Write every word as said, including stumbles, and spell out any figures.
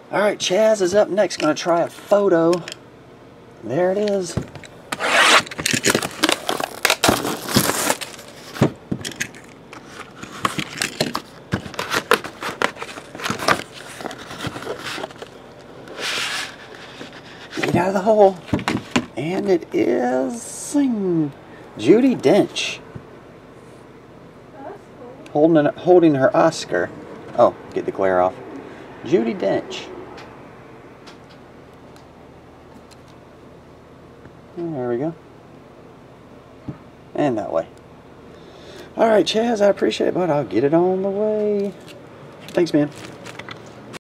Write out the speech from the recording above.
Alright, Chaz is up next. Going to try a photo. There it is. Get out of the hole. And it is sing, Judi Dench. Holding, holding her Oscar. Oh, get the glare off. Judi Dench. There we go. And that way. Alright, Chaz, I appreciate it, but I'll get it on the way. Thanks, man.